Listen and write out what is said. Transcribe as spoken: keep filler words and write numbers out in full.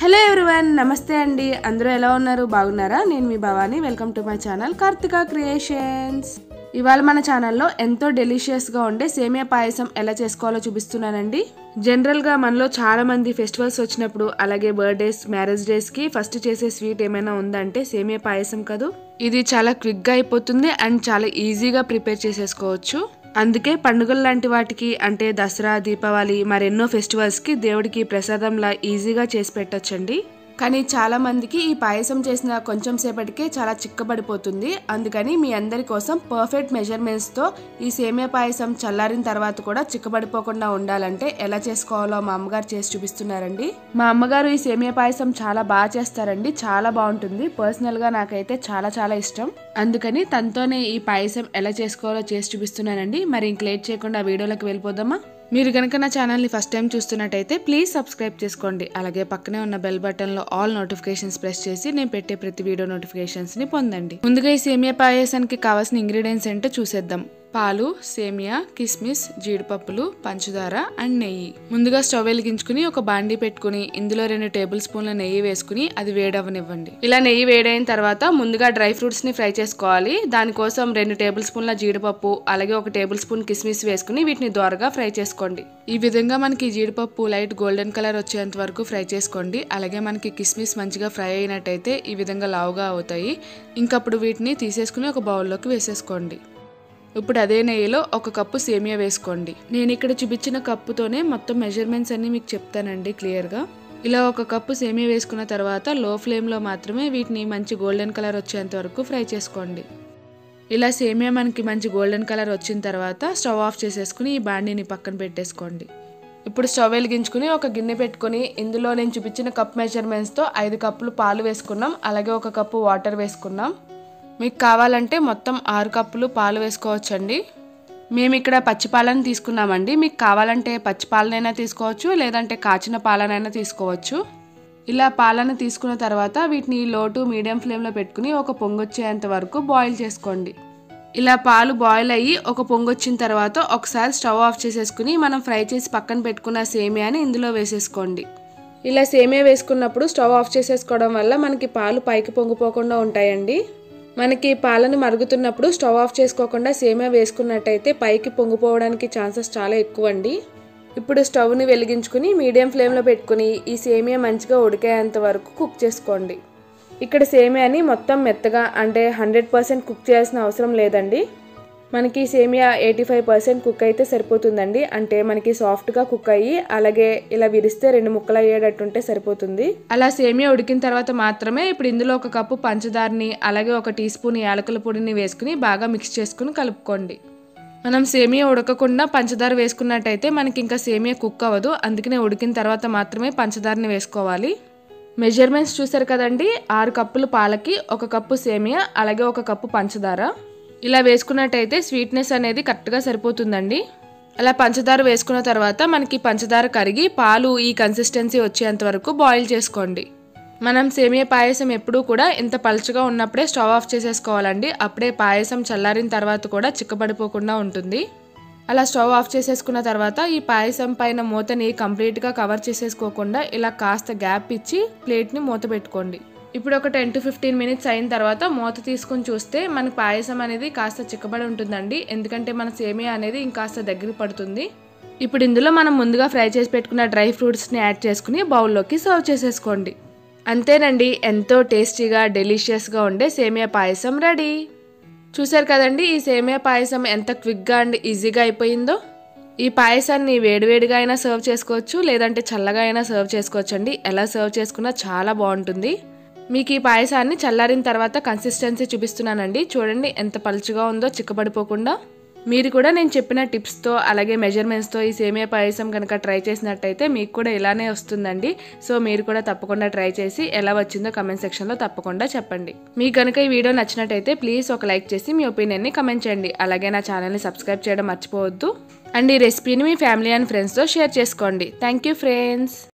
Hello everyone, నమస్తే అండి. అందరూ ఎలా ఉన్నారు? బాగున్నారా? నేను మీ Bhavani. Welcome to my channel Karthika creations. ఇవాళ మన ఛానల్లో ఎంతో డెలిషియస్గా ఉండే సేమియా పాయసం ఎలా చేసుకోవాలో చూపిస్తున్నానండి. జనరల్గా మనలో చాలా మంది ఫెస్టివల్స్ వచ్చినప్పుడు, అలాగే బర్త్డేస్, మ్యారేజ్ డేస్కి ఫస్ట్ చేసే స్వీట్ ఏమైనా ఉందంటే సేమియా పాయసం కాదు. ఇది చాలా క్విక్గా అయిపోతుంది అండ్ చాలా ఈజీగా ప్రిపేర్ చేసేసుకోవచ్చు. అందుకే పండుగల లాంటి వాటికి అంటే దసరా, దీపావళి, మరెన్నో ఫెస్టివల్స్కి దేవుడికి ప్రసాదంలా ఈజీగా చేసి పెట్టొచ్చండి. కానీ చాలా మందికి ఈ పాయసం చేసిన కొంచెం సేపటికే చాలా చిక్కబడిపోతుంది. అందుకని మీ అందరి కోసం పర్ఫెక్ట్ మెజర్మెంట్స్తో ఈ సేమియా పాయసం చల్లారిన తర్వాత కూడా చిక్కబడిపోకుండా ఉండాలంటే ఎలా చేసుకోవాలో మా అమ్మగారు చేసి చూపిస్తున్నారండి. మా అమ్మగారు ఈ సేమియా పాయసం చాలా బాగా చేస్తారండి. చాలా బాగుంటుంది. పర్సనల్గా నాకైతే చాలా చాలా ఇష్టం. అందుకని తనతోనే ఈ పాయసం ఎలా చేసుకోవాలో చేసి చూపిస్తున్నానండి. మరి ఇంక లేట్ చేయకుండా వీడియోలోకి వెళ్ళిపోదామా? మీరు కనుక నా ఛానల్ని ఫస్ట్ టైం చూస్తున్నట్టయితే ప్లీజ్ సబ్స్క్రైబ్ చేసుకోండి. అలాగే పక్కనే ఉన్న బెల్ బటన్లో ఆల్ నోటిఫికేషన్స్ ప్రెస్ చేసి నేను పెట్టే ప్రతి వీడియో నోటిఫికేషన్స్ని పొందండి. ముందుగా ఈ సేమియా పాయసానికి కావాల్సిన ఇంగ్రీడియంట్స్ ఏంటో చూసేద్దాం. పాలు, సేమియా, కిస్మిస్, జీడిపప్పులు, పంచదార అండ్ నెయ్యి. ముందుగా స్టవ్ వెలిగించుకుని ఒక బాండీ పెట్టుకుని ఇందులో రెండు టేబుల్ స్పూన్ల నెయ్యి వేసుకుని అది వేడవనివ్వండి. ఇలా నెయ్యి వేడైన తర్వాత ముందుగా డ్రై ఫ్రూట్స్ ని ఫ్రై చేసుకోవాలి. దానికోసం రెండు టేబుల్ స్పూన్ల జీడిపప్పు, అలాగే ఒక టేబుల్ స్పూన్ కిస్మిస్ వేసుకుని వీటిని దోరగా ఫ్రై చేసుకోండి. ఈ విధంగా మనకి జీడిపప్పు లైట్ గోల్డెన్ కలర్ వచ్చేంత వరకు ఫ్రై చేసుకోండి. అలాగే మనకి కిస్మిస్ మంచిగా ఫ్రై అయినట్టయితే ఈ విధంగా లావుగా అవుతాయి. ఇంకప్పుడు వీటిని తీసేసుకుని ఒక బౌల్లోకి వేసేసుకోండి. ఇప్పుడు అదే నెయ్యిలో ఒక కప్పు సేమియా వేసుకోండి. నేను ఇక్కడ చూపించిన కప్పుతోనే మొత్తం మెజర్మెంట్స్ అన్ని మీకు చెప్తానండి క్లియర్గా. ఇలా ఒక కప్పు సేమియా వేసుకున్న తర్వాత లో ఫ్లేమ్లో మాత్రమే వీటిని మంచి గోల్డెన్ కలర్ వచ్చేంత వరకు ఫ్రై చేసుకోండి. ఇలా సేమియా మనకి మంచి గోల్డెన్ కలర్ వచ్చిన తర్వాత స్టవ్ ఆఫ్ చేసేసుకుని ఈ బాండీని పక్కన పెట్టేసుకోండి. ఇప్పుడు స్టవ్ వెలిగించుకుని ఒక గిన్నె పెట్టుకుని ఇందులో నేను చూపించిన కప్ మెజర్మెంట్స్తో ఐదు కప్పులు పాలు వేసుకున్నాం. అలాగే ఒక కప్పు వాటర్ వేసుకున్నాం. మీకు కావాలంటే మొత్తం ఆరు కప్పులు పాలు వేసుకోవచ్చండి. మేము ఇక్కడ పచ్చి పాలను తీసుకున్నామండి. మీకు కావాలంటే పచ్చి పాలనైనా తీసుకోవచ్చు, లేదంటే కాచిన పాలనైనా తీసుకోవచ్చు. ఇలా పాలను తీసుకున్న తర్వాత వీటిని లో టు మీడియం ఫ్లేమ్లో పెట్టుకుని ఒక పొంగొచ్చేంత వరకు బాయిల్ చేసుకోండి. ఇలా పాలు బాయిల్ అయ్యి ఒక పొంగొచ్చిన తర్వాత ఒకసారి స్టవ్ ఆఫ్ చేసేసుకుని మనం ఫ్రై చేసి పక్కన పెట్టుకున్న సేమియాని ఇందులో వేసేసుకోండి. ఇలా సేమియా వేసుకున్నప్పుడు స్టవ్ ఆఫ్ చేసేసుకోవడం వల్ల మనకి పాలు పైకి పొంగిపోకుండా ఉంటాయండి. మనకి పాలను మరుగుతున్నప్పుడు స్టవ్ ఆఫ్ చేసుకోకుండా సేమియా వేసుకున్నట్టయితే పైకి పొంగిపోవడానికి ఛాన్సెస్ చాలా ఎక్కువ అండి. ఇప్పుడు స్టవ్ని వెలిగించుకుని మీడియం ఫ్లేమ్లో పెట్టుకుని ఈ సేమియా మంచిగా ఉడికేంత వరకు కుక్ చేసుకోండి. ఇక్కడ సేమియాని మొత్తం మెత్తగా అంటే హండ్రెడ్ పర్సెంట్ కుక్ చేయాల్సిన అవసరం లేదండి. మనకి సేమియా ఎయిటీ ఫైవ్ పర్సెంట్ కుక్ అయితే సరిపోతుందండి. అంటే మనకి సాఫ్ట్గా కుక్ అయ్యి అలాగే ఇలా విరిస్తే రెండు ముక్కలు అయ్యేటట్టుంటే సరిపోతుంది. అలా సేమియా ఉడికిన తర్వాత మాత్రమే ఇప్పుడు ఇందులో ఒక కప్పు పంచదారని అలాగే ఒక టీ స్పూన్ యాలకుల పొడిని వేసుకుని బాగా మిక్స్ చేసుకుని కలుపుకోండి. మనం సేమియా ఉడకకుండా పంచదార వేసుకున్నట్టయితే మనకి ఇంకా సేమియా కుక్ అవ్వదు. అందుకనే ఉడికిన తర్వాత మాత్రమే పంచదారని వేసుకోవాలి. మెజర్మెంట్స్ చూసారు కదండి. ఆరు కప్పులు పాలకి ఒక కప్పు సేమియా అలాగే ఒక కప్పు పంచదార. ఇలా వేసుకున్నట్టయితే స్వీట్నెస్ అనేది కరెక్ట్గా సరిపోతుందండి. అలా పంచదార వేసుకున్న తర్వాత మనకి పంచదార కరిగి పాలు ఈ కన్సిస్టెన్సీ వచ్చేంత వరకు బాయిల్ చేసుకోండి. మనం సేమియా పాయసం ఎప్పుడూ కూడా ఇంత పలుచగా ఉన్నప్పుడే స్టవ్ ఆఫ్ చేసేసుకోవాలండి. అప్పుడే పాయసం చల్లారిన తర్వాత కూడా చిక్కబడిపోకుండా ఉంటుంది. అలా స్టవ్ ఆఫ్ చేసేసుకున్న తర్వాత ఈ పాయసం పైన మూతని కంప్లీట్గా కవర్ చేసేసుకోకుండా ఇలా కాస్త గ్యాప్ ఇచ్చి ప్లేట్ని మూత పెట్టుకోండి. ఇప్పుడు ఒక టెన్ టు ఫిఫ్టీన్ మినిట్స్ అయిన తర్వాత మూత తీసుకుని చూస్తే మన పాయసం అనేది కాస్త చిక్కబడి ఉంటుందండి. ఎందుకంటే మన సేమియా అనేది ఇంకాస్త దగ్గర పడుతుంది. ఇప్పుడు ఇందులో మనం ముందుగా ఫ్రై చేసి పెట్టుకున్న డ్రై ఫ్రూట్స్ని యాడ్ చేసుకుని బౌల్లోకి సర్వ్ చేసేసుకోండి. అంతేనండి, ఎంతో టేస్టీగా డెలిషియస్గా ఉండే సేమియా పాయసం రెడీ. చూసారు కదండి ఈ సేమియా పాయసం ఎంత క్విక్గా అండ్ ఈజీగా అయిపోయిందో. ఈ పాయసాన్ని వేడివేడిగా అయినా సర్వ్ చేసుకోవచ్చు, లేదంటే చల్లగా అయినా సర్వ్ చేసుకోవచ్చు అండి. ఎలా సర్వ్ చేసుకున్నా చాలా బాగుంటుంది. మీకు ఈ పాయసాన్ని చల్లారిన తర్వాత కన్సిస్టెన్సీ చూపిస్తున్నానండి. చూడండి ఎంత పలుచగా ఉందో చిక్కబడిపోకుండా. మీరు కూడా నేను చెప్పిన టిప్స్తో అలాగే మెజర్మెంట్స్తో ఈ సేమియా పాయసం కనుక ట్రై చేసినట్టయితే మీకు కూడా ఇలానే వస్తుందండి. సో మీరు కూడా తప్పకుండా ట్రై చేసి ఎలా వచ్చిందో కమెంట్ సెక్షన్లో తప్పకుండా చెప్పండి. మీకు కనుక ఈ వీడియో నచ్చినట్టయితే ప్లీజ్ ఒక లైక్ చేసి మీ ఒపీనియన్ని కమెంట్ చేయండి. అలాగే నా ఛానల్ని సబ్స్క్రైబ్ చేయడం మర్చిపోవద్దు. అండ్ ఈ రెసిపీని మీ ఫ్యామిలీ అండ్ ఫ్రెండ్స్తో షేర్ చేసుకోండి. Thank you friends.